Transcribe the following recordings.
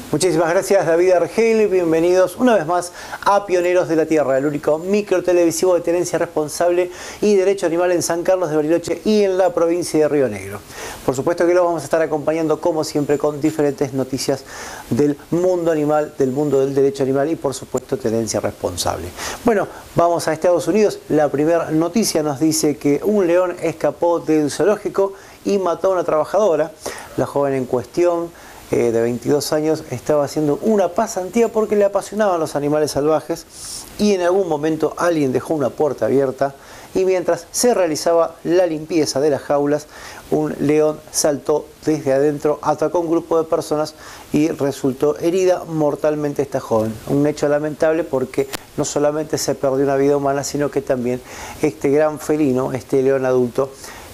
Muchísimas gracias, David Argel. Bienvenidos una vez más a Pioneros de la Tierra, el único micro televisivo de tenencia responsable y derecho animal en San Carlos de Bariloche y en la provincia de Río Negro. Por supuesto que los vamos a estar acompañando, como siempre, con diferentes noticias del mundo animal, del mundo del derecho animal y, por supuesto, tenencia responsable. Bueno, vamos a Estados Unidos. La primera noticia nos dice que un león escapó del zoológico y mató a una trabajadora. La joven en cuestión, de 22 años, estaba haciendo una pasantía porque le apasionaban los animales salvajes y en algún momento alguien dejó una puerta abierta y mientras se realizaba la limpieza de las jaulas, un león saltó desde adentro, atacó a un grupo de personas y resultó herida mortalmente esta joven. Un hecho lamentable porque no solamente se perdió una vida humana, sino que también este gran felino, este león adulto,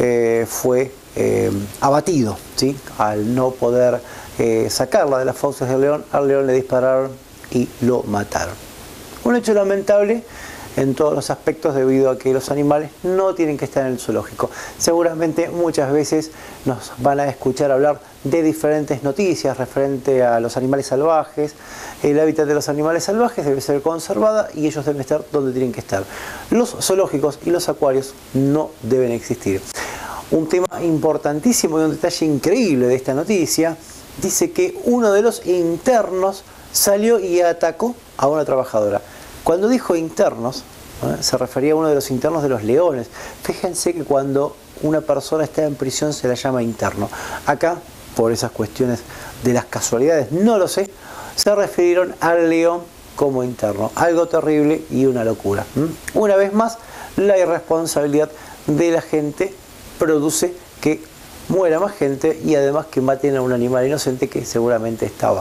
fue abatido, ¿sí? Al no poder sacarla de las fauces del león, al león le dispararon y lo mataron. Un hecho lamentable en todos los aspectos debido a que los animales no tienen que estar en el zoológico. Seguramente muchas veces nos van a escuchar hablar de diferentes noticias referente a los animales salvajes. El hábitat de los animales salvajes debe ser conservada y ellos deben estar donde tienen que estar. Los zoológicos y los acuarios no deben existir. Un tema importantísimo y un detalle increíble de esta noticia dice que uno de los internos salió y atacó a una trabajadora. Cuando dijo internos, se refería a uno de los internos de los leones. Fíjense que cuando una persona está en prisión se la llama interno. Acá, por esas cuestiones de las casualidades, no lo sé, se refirieron al león como interno. Algo terrible y una locura. Una vez más, la irresponsabilidad de la gente produce que muera más gente y además que maten a un animal inocente que seguramente estaba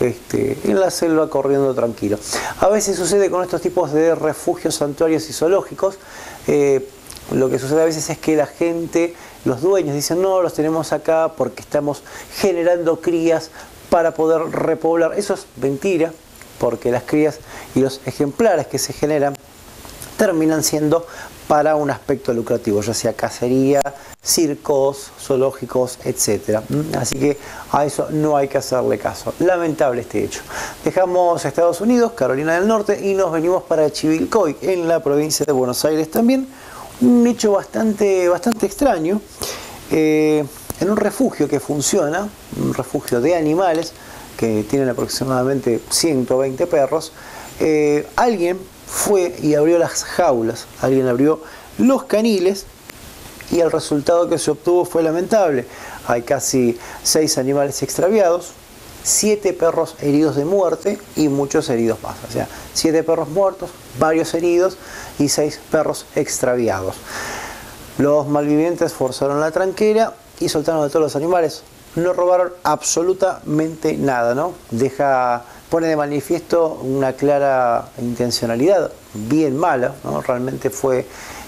en la selva corriendo tranquilo. A veces sucede con estos tipos de refugios, santuarios y zoológicos. Lo que sucede a veces es que la gente, los dueños dicen no, los tenemos acá porque estamos generando crías para poder repoblar. Eso es mentira, porque las crías y los ejemplares que se generan terminan siendo para un aspecto lucrativo, ya sea cacería, circos, zoológicos, etc. Así que a eso no hay que hacerle caso. Lamentable este hecho. Dejamos Estados Unidos, Carolina del Norte, y nos venimos para Chivilcoy, en la provincia de Buenos Aires también. Un hecho bastante extraño. En un refugio que funciona, un refugio de animales, que tienen aproximadamente 120 perros, alguien fue y abrió las jaulas, alguien abrió los caniles y el resultado que se obtuvo fue lamentable. Hay casi 6 animales extraviados, 7 perros heridos de muerte y muchos heridos más. O sea, 7 perros muertos, varios heridos y 6 perros extraviados. Los malvivientes forzaron la tranquera y soltaron a todos los animales. No robaron absolutamente nada, ¿no? Pone de manifiesto una clara intencionalidad bien mala, ¿no? Realmente fue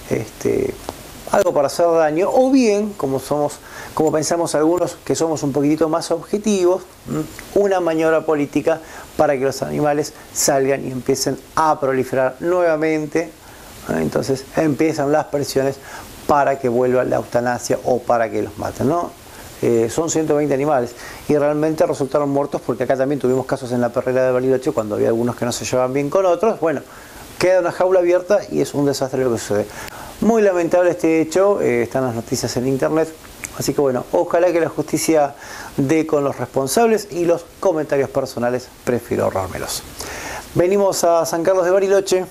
algo para hacer daño, o bien, como pensamos algunos que somos un poquitito más objetivos, una maniobra política para que los animales salgan y empiecen a proliferar nuevamente. Entonces empiezan las presiones para que vuelva la eutanasia o para que los maten, ¿no? Son 120 animales y realmente resultaron muertos porque acá también tuvimos casos en la perrera de Bariloche cuando había algunos que no se llevaban bien con otros. Bueno, queda una jaula abierta y es un desastre lo que sucede. Muy lamentable este hecho, están las noticias en internet, así que bueno, ojalá que la justicia dé con los responsables y los comentarios personales prefiero ahorrármelos. Venimos a San Carlos de Bariloche.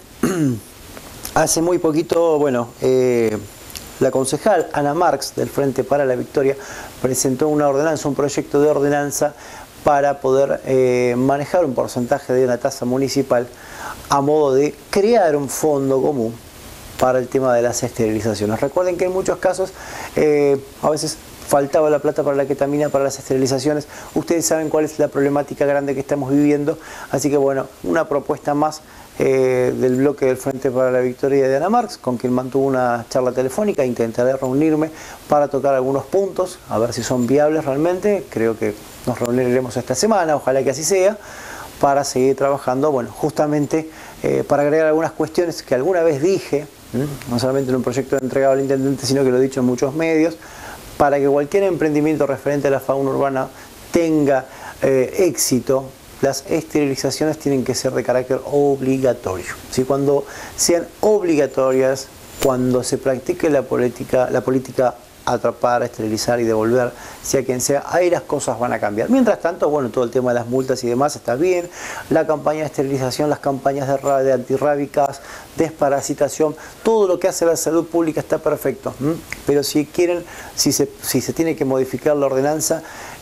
Hace muy poquito, bueno, la concejal Ana Marx del Frente para la Victoria presentó una ordenanza, un proyecto de ordenanza para poder manejar un porcentaje de una tasa municipal a modo de crear un fondo común para el tema de las esterilizaciones. Recuerden que en muchos casos a veces faltaba la plata para la ketamina, para las esterilizaciones. Ustedes saben cuál es la problemática grande que estamos viviendo, así que bueno, una propuesta más del bloque del Frente para la Victoria de Ana Marx, con quien mantuvo una charla telefónica. Intentaré reunirme para tocar algunos puntos, a ver si son viables realmente. Creo que nos reuniremos esta semana, ojalá que así sea, para seguir trabajando, bueno, justamente para agregar algunas cuestiones que alguna vez dije, no solamente en un proyecto entregado al intendente, sino que lo he dicho en muchos medios, para que cualquier emprendimiento referente a la fauna urbana tenga éxito, las esterilizaciones tienen que ser de carácter obligatorio. ¿Sí? Cuando sean obligatorias, cuando se practique la política atrapar, esterilizar y devolver, sea quien sea, ahí las cosas van a cambiar. Mientras tanto, bueno, todo el tema de las multas y demás está bien, la campaña de esterilización, las campañas de antirrábicas, desparasitación, todo lo que hace la salud pública está perfecto. Pero si quieren, si se tiene que modificar la ordenanza,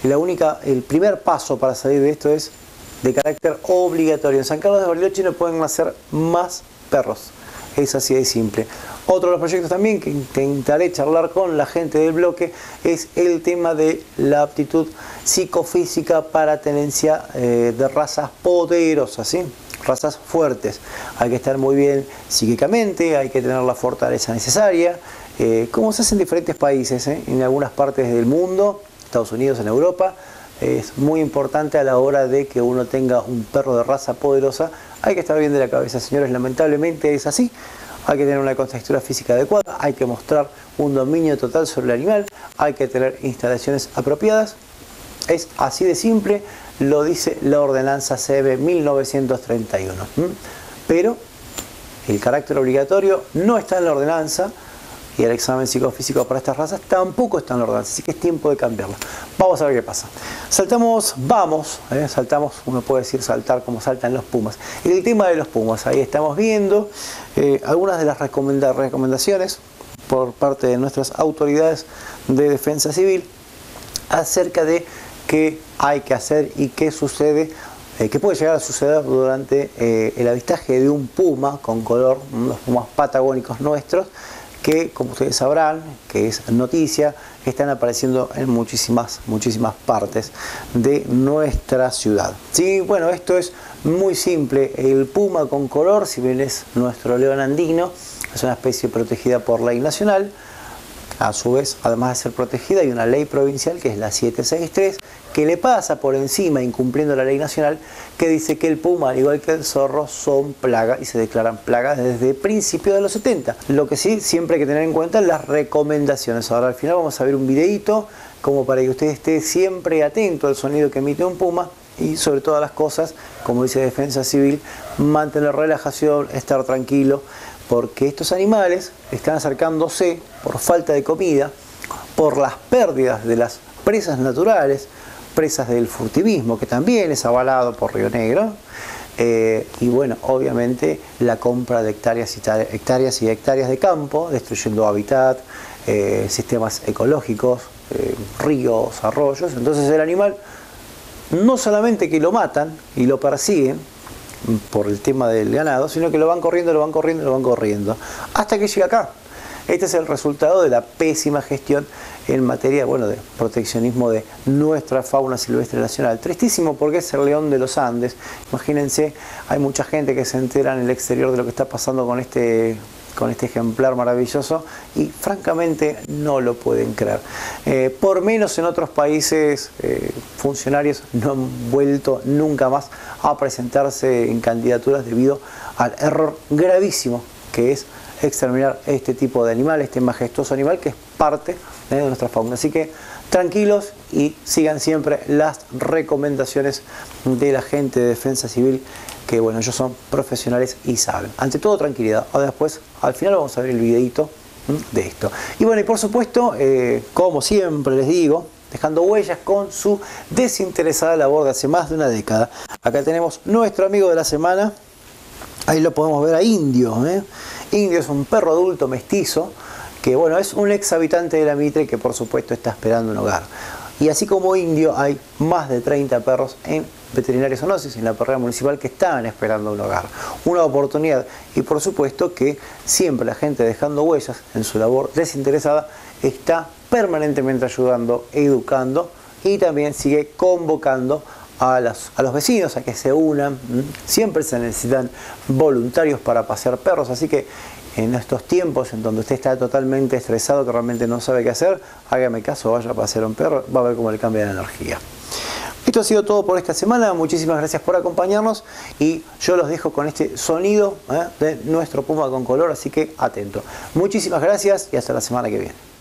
el primer paso para salir de esto es de carácter obligatorio. En San Carlos de Bariloche no pueden nacer más perros. Es así de simple. Otro de los proyectos también que intentaré charlar con la gente del bloque es el tema de la aptitud psicofísica para tenencia de razas poderosas, ¿sí? Razas fuertes. Hay que estar muy bien psíquicamente, hay que tener la fortaleza necesaria, como se hace en diferentes países, en algunas partes del mundo, Estados Unidos, en Europa. Es muy importante a la hora de que uno tenga un perro de raza poderosa. Hay que estar bien de la cabeza, señores, lamentablemente es así. Hay que tener una contextura física adecuada, hay que mostrar un dominio total sobre el animal, hay que tener instalaciones apropiadas. Es así de simple, lo dice la ordenanza CB 1931. Pero el carácter obligatorio no está en la ordenanza y el examen psicofísico para estas razas tampoco está en la ordenanza, así que es tiempo de cambiarla. Vamos a ver qué pasa. Saltamos, saltamos, uno puede decir saltar como saltan los pumas. El tema de los pumas, ahí estamos viendo algunas de las recomendaciones por parte de nuestras autoridades de defensa civil acerca de qué hay que hacer y qué sucede, qué puede llegar a suceder durante el avistaje de un puma con color, los pumas patagónicos nuestros, que como ustedes sabrán, que es noticia, están apareciendo en muchísimas partes de nuestra ciudad. Sí, bueno, esto es muy simple. El puma con color, si bien es nuestro león andino, es una especie protegida por ley nacional. A su vez, además de ser protegida, hay una ley provincial que es la 763, que le pasa por encima, incumpliendo la ley nacional, que dice que el puma, al igual que el zorro, son plaga y se declaran plagas desde principios de los 70. Lo que sí, siempre hay que tener en cuenta las recomendaciones. Ahora al final vamos a ver un videíto como para que usted esté siempre atento al sonido que emite un puma y sobre todas las cosas, como dice Defensa Civil, mantener relajación, estar tranquilo, porque estos animales están acercándose por falta de comida, por las pérdidas de las presas naturales, presas del furtivismo, que también es avalado por Río Negro, y bueno, obviamente la compra de hectáreas y hectáreas de campo, destruyendo hábitat, sistemas ecológicos, ríos, arroyos. Entonces el animal, no solamente que lo matan y lo persiguen por el tema del ganado, sino que lo van corriendo, hasta que llega acá. Este es el resultado de la pésima gestión en materia, bueno, de proteccionismo de nuestra fauna silvestre nacional. Tristísimo porque es el león de los Andes. Imagínense, hay mucha gente que se entera en el exterior de lo que está pasando con este ejemplar maravilloso y francamente no lo pueden creer. Por menos en otros países funcionarios no han vuelto nunca más a presentarse en candidaturas debido al error gravísimo que es exterminar este tipo de animal, este majestuoso animal que es parte de nuestra fauna. Así que tranquilos y sigan siempre las recomendaciones de la gente de Defensa Civil, que bueno, ellos son profesionales y saben. Ante todo, tranquilidad. Ahora después, al final vamos a ver el videito de esto. Y bueno, y por supuesto, como siempre les digo, dejando huellas con su desinteresada labor de hace más de una década. Acá tenemos nuestro amigo de la semana. Ahí lo podemos ver a Indio. Indio es un perro adulto mestizo que bueno, es un ex habitante de la Mitre que por supuesto está esperando un hogar. Y así como Indio hay más de 30 perros en Veterinaria Zoonosis, en la perrera municipal, que están esperando un hogar, una oportunidad. Y por supuesto que siempre la gente dejando huellas en su labor desinteresada está permanentemente ayudando, educando y también sigue convocando a los vecinos a que se unan. Siempre se necesitan voluntarios para pasear perros, así que en estos tiempos en donde usted está totalmente estresado, que realmente no sabe qué hacer, hágame caso, vaya a pasear un perro, va a ver cómo le cambia la energía. Esto ha sido todo por esta semana, muchísimas gracias por acompañarnos y yo los dejo con este sonido de nuestro puma con color, así que atento. Muchísimas gracias y hasta la semana que viene.